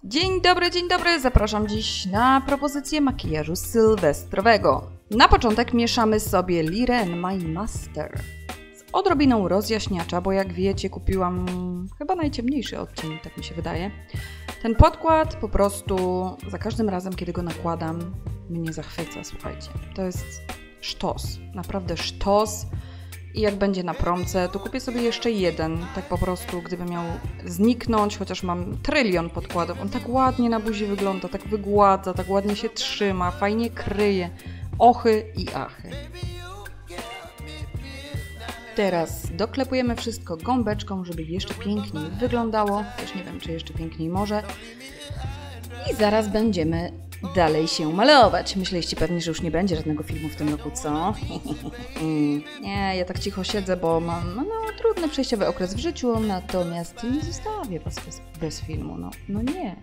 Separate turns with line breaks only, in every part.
Dzień dobry, zapraszam dziś na propozycję makijażu sylwestrowego. Na początek mieszamy sobie Liren My Master z odrobiną rozjaśniacza, bo jak wiecie kupiłam chyba najciemniejszy odcień, tak mi się wydaje. Ten podkład po prostu za każdym razem, kiedy go nakładam, mnie zachwyca, słuchajcie. To jest sztos, naprawdę sztos. I jak będzie na promce, to kupię sobie jeszcze jeden, tak po prostu, gdyby miał zniknąć, chociaż mam trylion podkładów. On tak ładnie na buzi wygląda, tak wygładza, tak ładnie się trzyma, fajnie kryje. Ochy i achy. Teraz doklepujemy wszystko gąbeczką, żeby jeszcze piękniej wyglądało. Też nie wiem, czy jeszcze piękniej może. I zaraz będziemy dalej się malować. Myśleliście pewnie, że już nie będzie żadnego filmu w tym roku, co? Nie, ja tak cicho siedzę, bo mam trudny przejściowy okres w życiu, natomiast nie zostawię was bez filmu. No nie.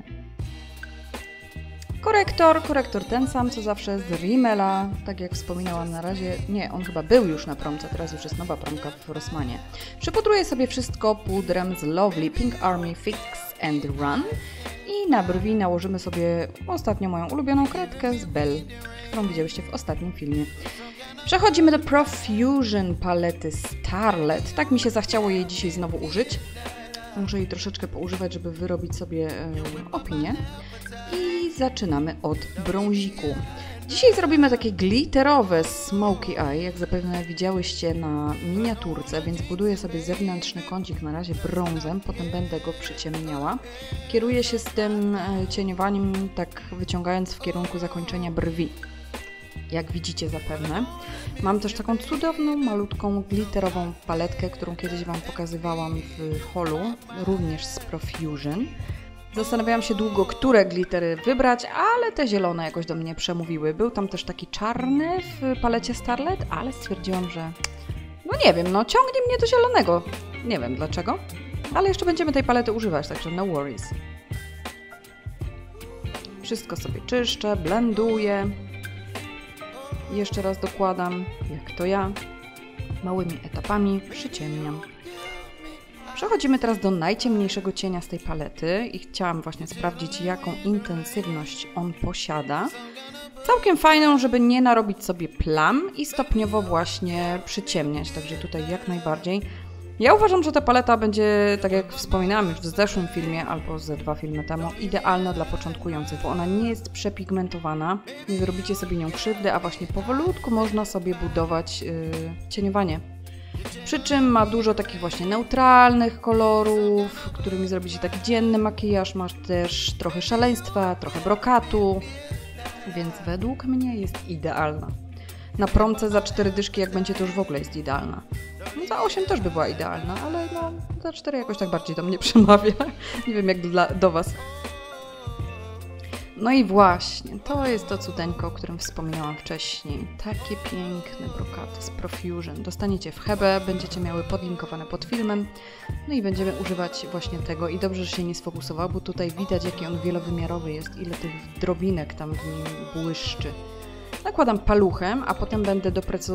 Korektor ten sam, co zawsze z Rimmela, tak jak wspominałam na razie. Nie, on chyba był już na promce, teraz już jest nowa promka w Rossmanie. Przypudruję sobie wszystko pudrem z Lovely Pink Army Fix and Run. I na brwi nałożymy sobie ostatnio moją ulubioną kredkę z Belle, którą widziałyście w ostatnim filmie. Przechodzimy do Profusion palety Starlet. Tak mi się zachciało jej dzisiaj znowu użyć. Muszę jej troszeczkę poużywać, żeby wyrobić sobie opinię. I zaczynamy od brąziku. Dzisiaj zrobimy takie glitterowe smoky eye, jak zapewne widziałyście na miniaturce, więc buduję sobie zewnętrzny kącik na razie brązem, potem będę go przyciemniała. Kieruję się z tym cieniowaniem, tak wyciągając w kierunku zakończenia brwi, jak widzicie zapewne. Mam też taką cudowną, malutką, glitterową paletkę, którą kiedyś Wam pokazywałam w haulu, również z Profusion. Zastanawiałam się długo, które glittery wybrać, ale te zielone jakoś do mnie przemówiły. Był tam też taki czarny w palecie Starlet, ale stwierdziłam, że nie wiem, ciągnie mnie do zielonego. Nie wiem dlaczego, ale jeszcze będziemy tej palety używać, także no worries. Wszystko sobie czyszczę, blenduję. Jeszcze raz dokładam, jak to ja, małymi etapami przyciemniam. Przechodzimy teraz do najciemniejszego cienia z tej palety i chciałam właśnie sprawdzić, jaką intensywność on posiada. Całkiem fajną, żeby nie narobić sobie plam i stopniowo właśnie przyciemniać, także tutaj jak najbardziej. Ja uważam, że ta paleta będzie, tak jak wspominałam już w zeszłym filmie albo ze 2 filmy temu, idealna dla początkujących, bo ona nie jest przepigmentowana, nie zrobicie sobie nią krzywdy, a właśnie powolutku można sobie budować cieniowanie. Przy czym ma dużo takich właśnie neutralnych kolorów, którymi zrobicie taki dzienny makijaż. Masz też trochę szaleństwa, trochę brokatu, więc według mnie jest idealna. Na promce za 4 dyszki, jak będzie, to już w ogóle jest idealna. Za 8 też by była idealna, ale za 4 jakoś tak bardziej do mnie przemawia. Nie wiem jak do Was. No i właśnie, to jest to cudeńko, o którym wspominałam wcześniej. Takie piękne brokaty z Profusion. Dostaniecie w Hebe, będziecie miały podlinkowane pod filmem. No i będziemy używać właśnie tego. I dobrze, że się nie sfokusował, bo tutaj widać, jaki on wielowymiarowy jest. Ile tych drobinek tam w nim błyszczy. Nakładam paluchem, a potem będę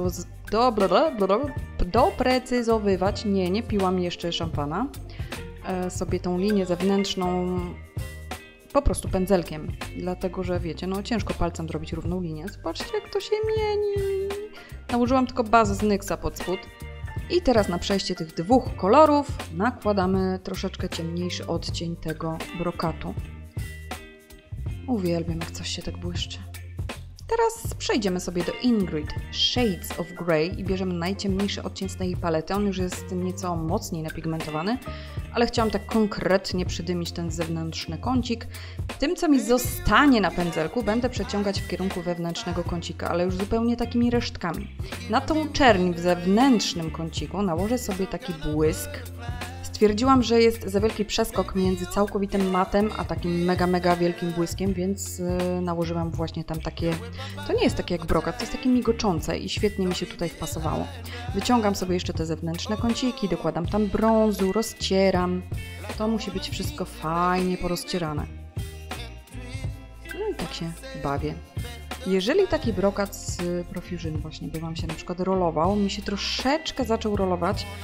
doprecyzowywać. Nie piłam jeszcze szampana. Sobie tą linię zewnętrzną po prostu pędzelkiem, dlatego że wiecie, ciężko palcem zrobić równą linię. Zobaczcie, jak to się mieni. Nałożyłam tylko bazę z NYXa pod spód. I teraz na przejście tych 2 kolorów nakładamy troszeczkę ciemniejszy odcień tego brokatu. Uwielbiam, jak coś się tak błyszczy. Teraz przejdziemy sobie do Ingrid Shades of Grey i bierzemy najciemniejszy odcień z tej palety. On już jest nieco mocniej napigmentowany, ale chciałam tak konkretnie przydymić ten zewnętrzny kącik. Tym, co mi zostanie na pędzelku, będę przeciągać w kierunku wewnętrznego kącika, ale już zupełnie takimi resztkami. Na tą czerń w zewnętrznym kąciku nałożę sobie taki błysk. Stwierdziłam, że jest za wielki przeskok między całkowitym matem, a takim mega wielkim błyskiem, więc nałożyłam właśnie tam takie... To nie jest takie jak brokat, to jest takie migoczące i świetnie mi się tutaj wpasowało. Wyciągam sobie jeszcze te zewnętrzne kąciki, dokładam tam brązu, rozcieram. To musi być wszystko fajnie porozcierane. No i tak się bawię. Jeżeli taki brokat z Profusion właśnie by Wam się na przykład rolował, mi się troszeczkę zaczął rolować,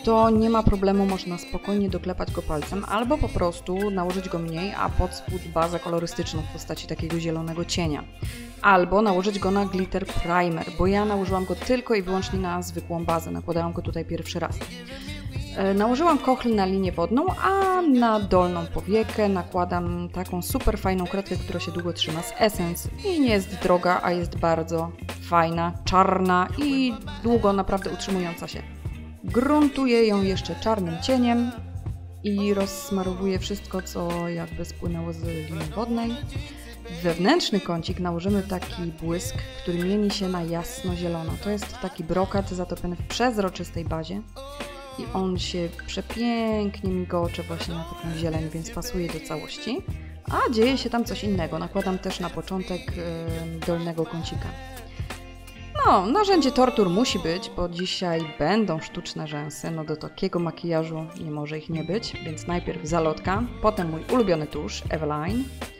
to nie ma problemu, można spokojnie doklepać go palcem albo po prostu nałożyć go mniej, a pod spód bazę kolorystyczną w postaci takiego zielonego cienia. Albo nałożyć go na glitter primer, bo ja nałożyłam go tylko i wyłącznie na zwykłą bazę, nakładałam go tutaj pierwszy raz. Nałożyłam kochl na linię wodną, a na dolną powiekę nakładam taką super fajną kredkę, która się długo trzyma z Essence i nie jest droga, a jest bardzo fajna, czarna i długo naprawdę utrzymująca się. Gruntuję ją jeszcze czarnym cieniem i rozsmarowuję wszystko, co jakby spłynęło z linii wodnej. W wewnętrzny kącik nałożymy taki błysk, który mieni się na jasno-zielono. To jest taki brokat zatopiony w przezroczystej bazie i on się przepięknie migocze właśnie na taką zieleń, więc pasuje do całości. A dzieje się tam coś innego. Nakładam też na początek dolnego kącika. No, narzędzie tortur musi być, bo dzisiaj będą sztuczne rzęsy. No do takiego makijażu nie może ich nie być, więc najpierw zalotka, potem mój ulubiony tusz Eveline.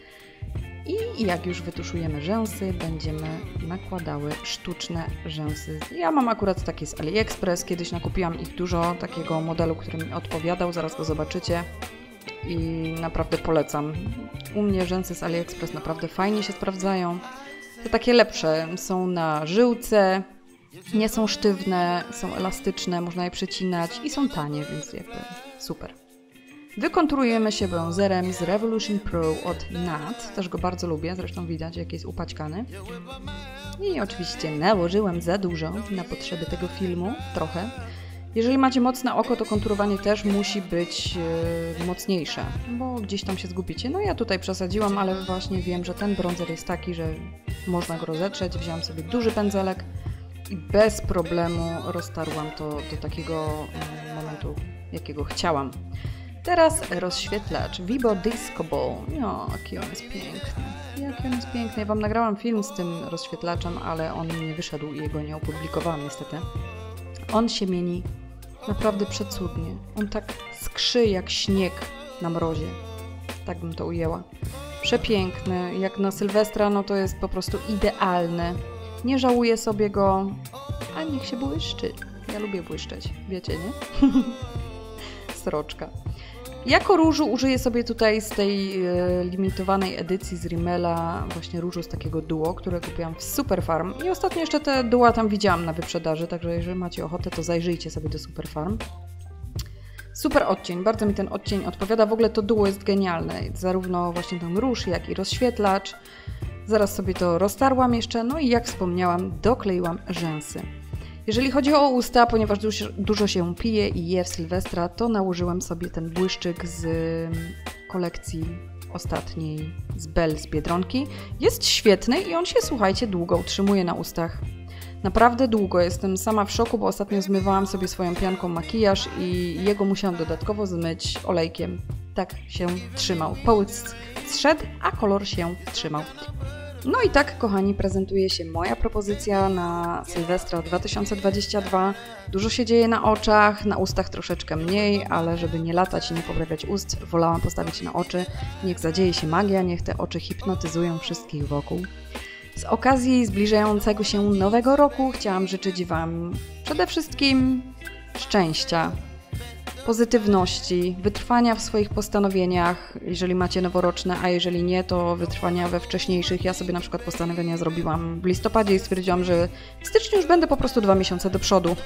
I jak już wytuszujemy rzęsy, będziemy nakładały sztuczne rzęsy. Ja mam akurat takie z AliExpress, kiedyś nakupiłam ich dużo, takiego modelu, który mi odpowiadał, zaraz go zobaczycie i naprawdę polecam. U mnie rzęsy z AliExpress naprawdę fajnie się sprawdzają. Te takie lepsze są na żyłce, nie są sztywne, są elastyczne, można je przecinać i są tanie, więc jakby super. Wykonturujemy się bronzerem z Revolution Pro od NAT, też go bardzo lubię, zresztą widać jak jest upaćkany. I oczywiście nałożyłam za dużo na potrzeby tego filmu, trochę. Jeżeli macie mocne oko, to konturowanie też musi być mocniejsze, bo gdzieś tam się zgubicie. No ja tutaj przesadziłam, ale właśnie wiem, że ten bronzer jest taki, że można go rozetrzeć. Wziąłam sobie duży pędzelek i bez problemu roztarłam to do takiego momentu, jakiego chciałam. Teraz rozświetlacz Vibo Disco Ball. No, jaki on jest piękny. Jaki on jest piękny. Ja wam nagrałam film z tym rozświetlaczem, ale on nie wyszedł i jego nie opublikowałam niestety. On się mieni naprawdę przecudnie. On tak skrzy jak śnieg na mrozie. Tak bym to ujęła. Przepiękny. Jak na Sylwestra, no to jest po prostu idealny. Nie żałuję sobie go, a niech się błyszczy. Ja lubię błyszczeć, wiecie, nie? Sroczka. Jako różu użyję sobie tutaj z tej limitowanej edycji z Rimmela właśnie różu z takiego duo, które kupiłam w Superfarm. I ostatnio jeszcze te duo tam widziałam na wyprzedaży, także jeżeli macie ochotę, to zajrzyjcie sobie do Superfarm. Super odcień, bardzo mi ten odcień odpowiada. W ogóle to duo jest genialne, zarówno właśnie ten róż, jak i rozświetlacz. Zaraz sobie to roztarłam jeszcze, no i jak wspomniałam, dokleiłam rzęsy. Jeżeli chodzi o usta, ponieważ dużo się pije i je w Sylwestra, to nałożyłam sobie ten błyszczyk z kolekcji ostatniej z Belle z Biedronki. Jest świetny i on się, słuchajcie, długo utrzymuje na ustach. Naprawdę długo. Jestem sama w szoku, bo ostatnio zmywałam sobie swoją pianką makijaż i jego musiałam dodatkowo zmyć olejkiem. Tak się trzymał. Połysk zszedł, a kolor się trzymał. No i tak, kochani, prezentuje się moja propozycja na Sylwestra 2022. Dużo się dzieje na oczach, na ustach troszeczkę mniej, ale żeby nie latać i nie poprawiać ust, wolałam postawić na oczy. Niech zadzieje się magia, niech te oczy hipnotyzują wszystkich wokół. Z okazji zbliżającego się nowego roku chciałam życzyć Wam przede wszystkim szczęścia, pozytywności, wytrwania w swoich postanowieniach, jeżeli macie noworoczne, a jeżeli nie, to wytrwania we wcześniejszych. Ja sobie na przykład postanowienia zrobiłam w listopadzie i stwierdziłam, że w styczniu już będę po prostu 2 miesiące do przodu.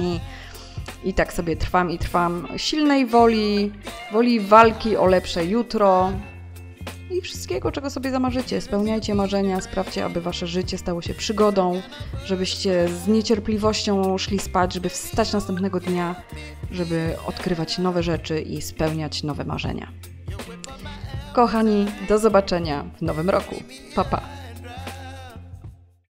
I tak sobie trwam i trwam. Silnej woli walki o lepsze jutro i wszystkiego, czego sobie zamarzycie. Spełniajcie marzenia, sprawdźcie, aby wasze życie stało się przygodą, żebyście z niecierpliwością szli spać, żeby wstać następnego dnia, żeby odkrywać nowe rzeczy i spełniać nowe marzenia. Kochani, do zobaczenia w nowym roku. Pa, pa!